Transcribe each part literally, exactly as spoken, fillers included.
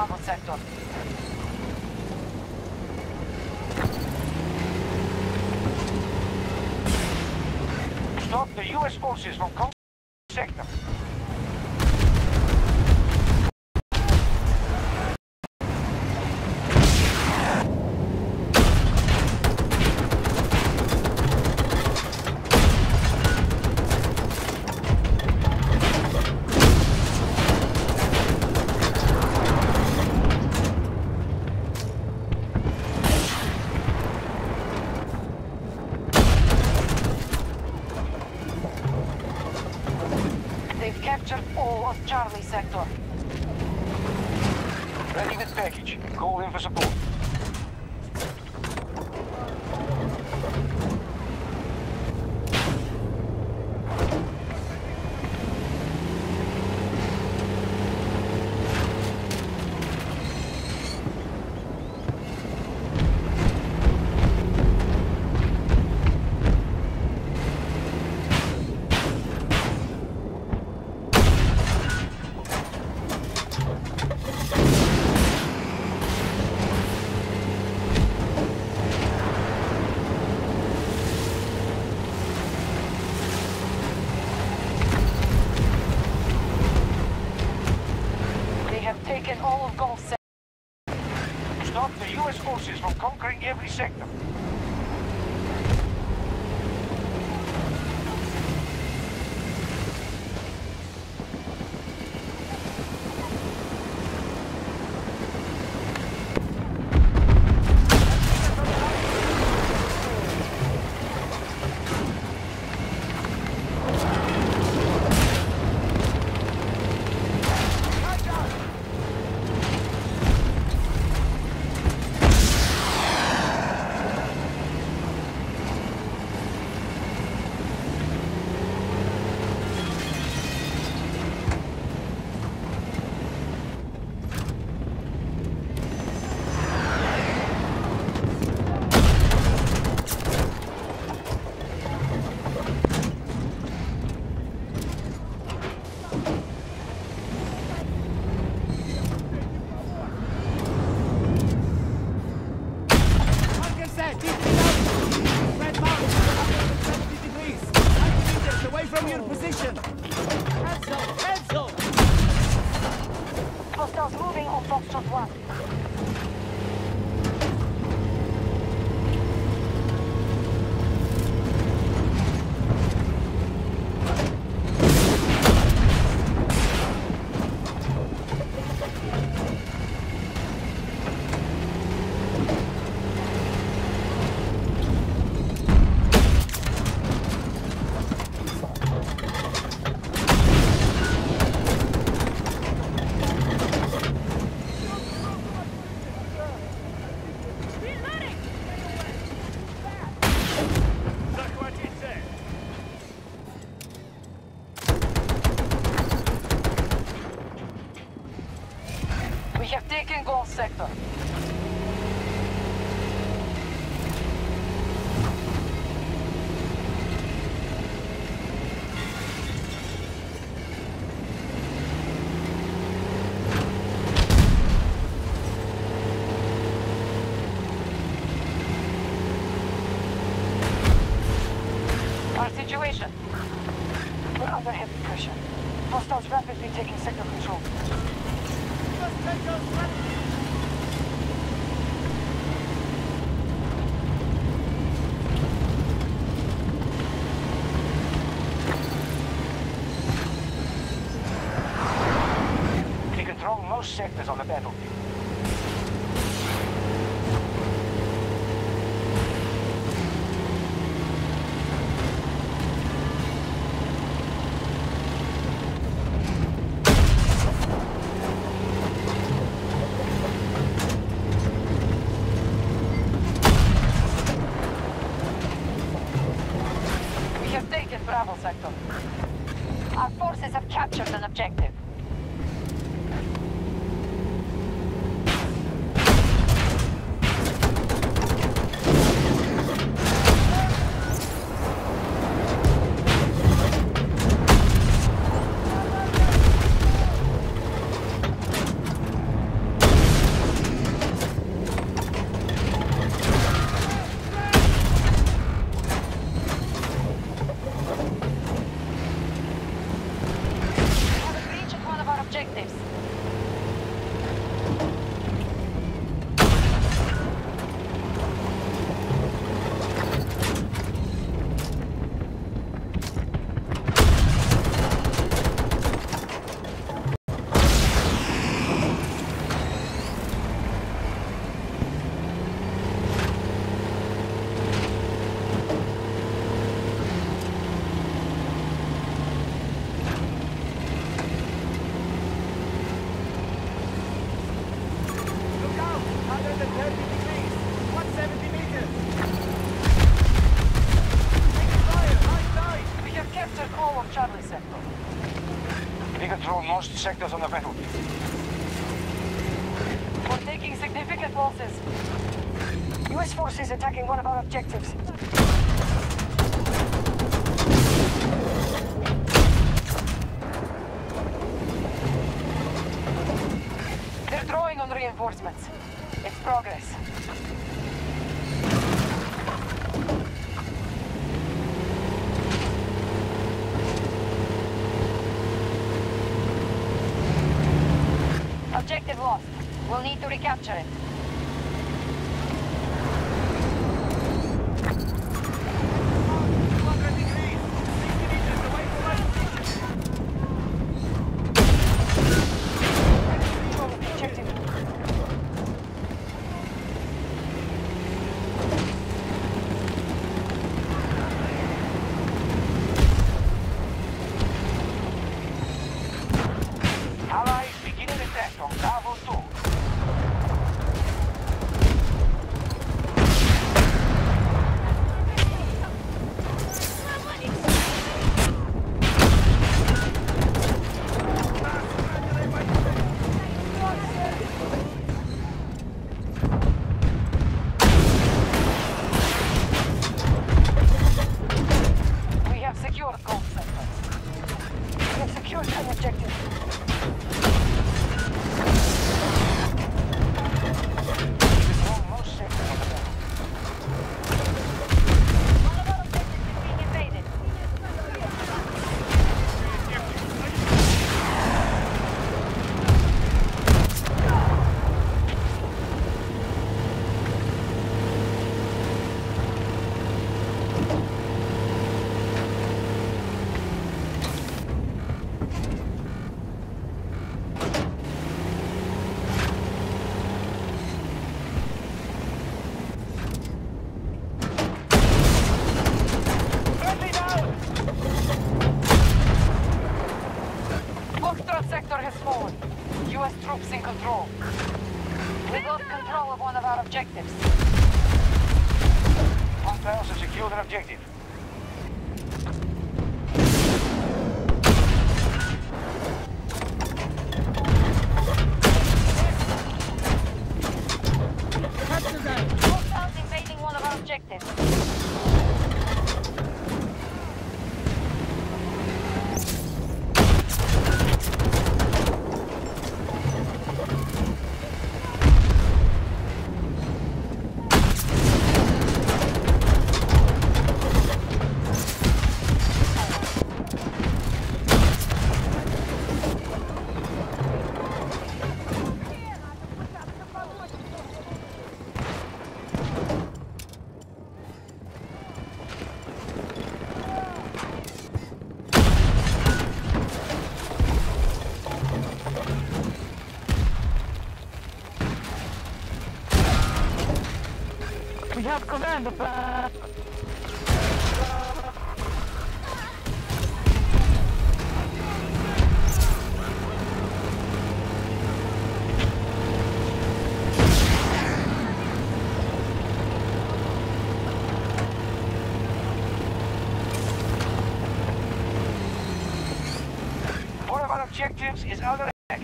Bravo sector. Stop the U S forces from conquering the sector. Captured all of Charlie sector. Ready with package. Call in for support. Taken all of Gulf sector. Stop the U S forces from conquering every sector. From your position! Cancel! Cancel! Hostiles moving on Foxtrot one. We have taken Gulf sector. Our situation. We're under heavy pressure. Hostiles rapidly taking sector control. We control most sectors on the battlefield. Bravo sector. Our forces have captured an objective. Charlie sector. We control most sectors on the battlefield. We're taking significant losses. U S forces attacking one of our objectives. They're drawing on reinforcements. It's progress. Objective lost. We'll need to recapture it. Allies beginning attack from Bravo two. We have secured gold sector. We have secured an objective. Control most sectors on the battlefield. One of our objectives is being invaded. Friendly down! Foxtrot sector has fallen. U S troops in control. We've lost control of one of our objectives. Hostiles have secured an objective. Capture them! Hostiles invading one of our objectives. We have command of uh... One of our objectives is under attack.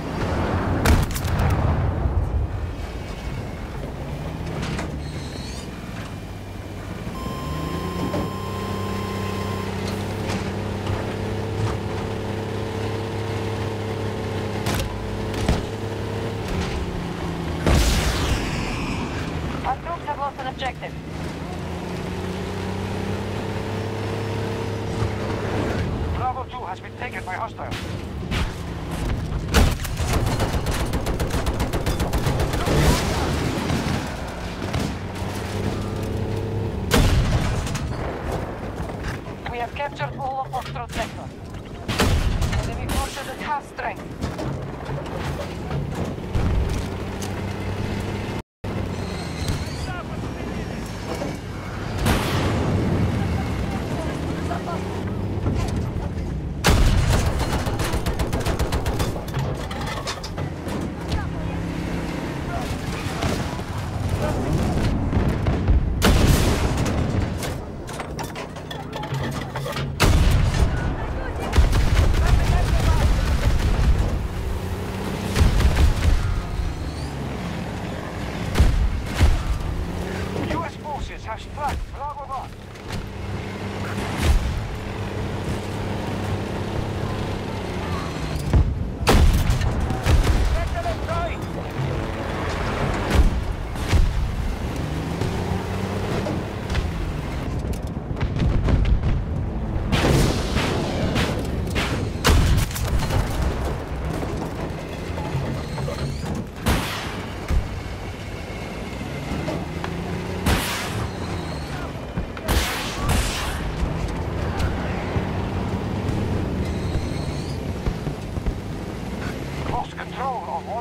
Our troops have lost an objective. Bravo two has been taken by hostiles. We have captured all of Foxtrot sector. Enemy forces at half strength.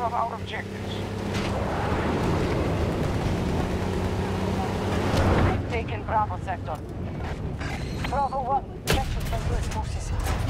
of our objectives. Taken Bravo sector. Bravo one, captured by U S forces.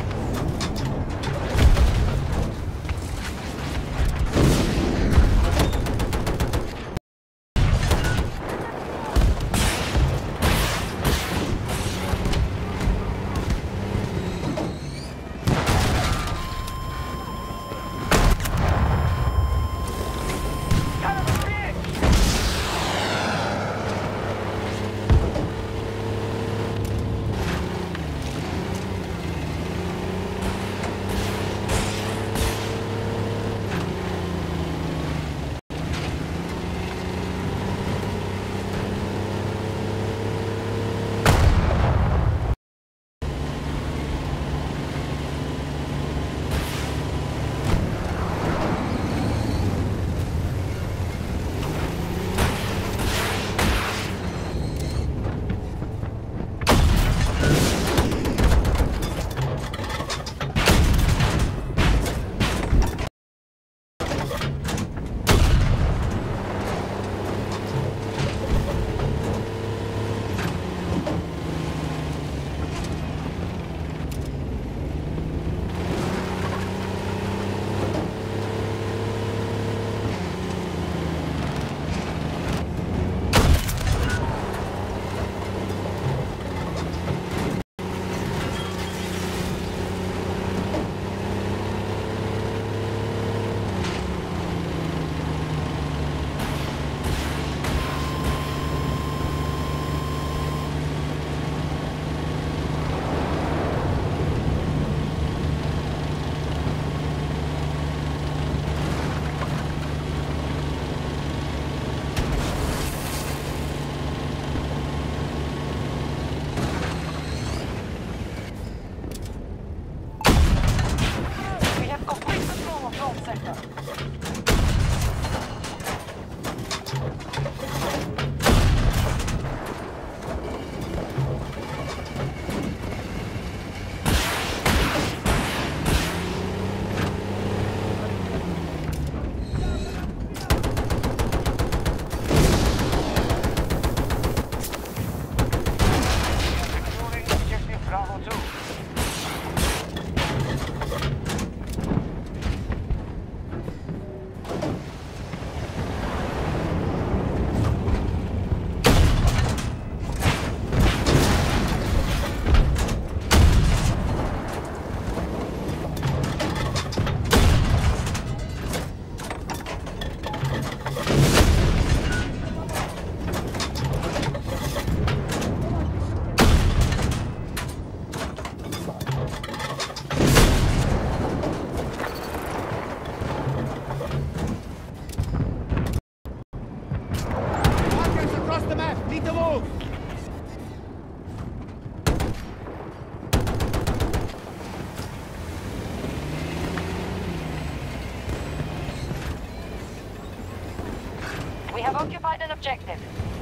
We have occupied an objective.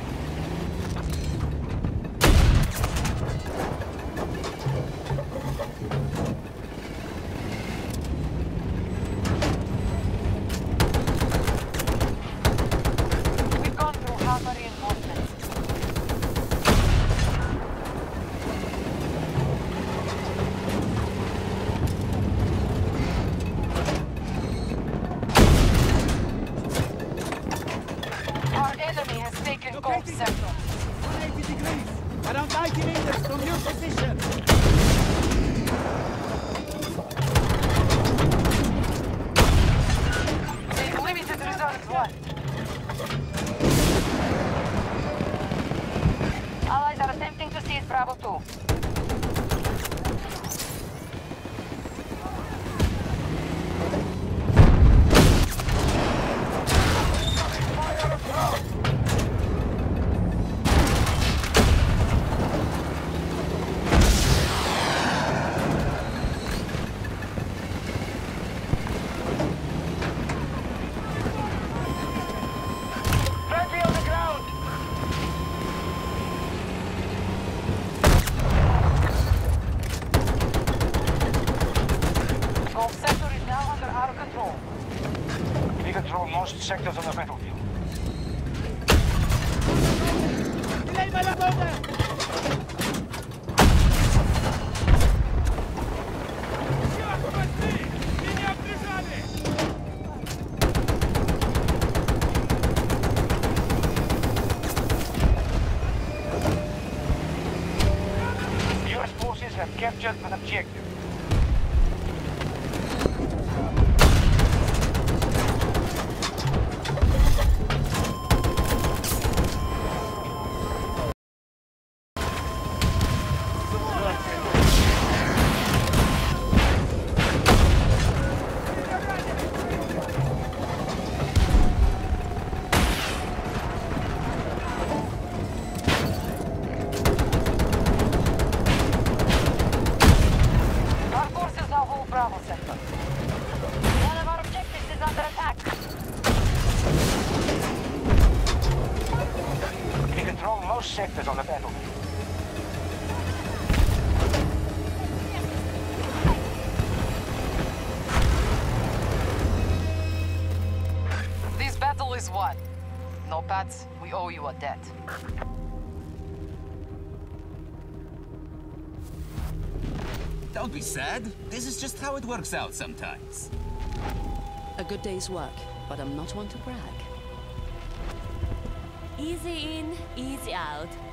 We've gone through half a reinforcement. Our enemy has taken Golf Sector. one hundred eighty degrees. Around ninety meters from your position. With limited reserves left. Allies are attempting to seize Bravo two. Golf Sector is now under our control. We control most sectors on the battlefield. Delay my locomotive! U S forces have captured an objective. Our forces now hold Bravo sector. One of our objectives is under attack. We control most sectors on the battlefield. This battle is won. No, Pats, we owe you a debt. Don't be sad. This is just how it works out sometimes. A good day's work, but I'm not one to brag. Easy in, easy out.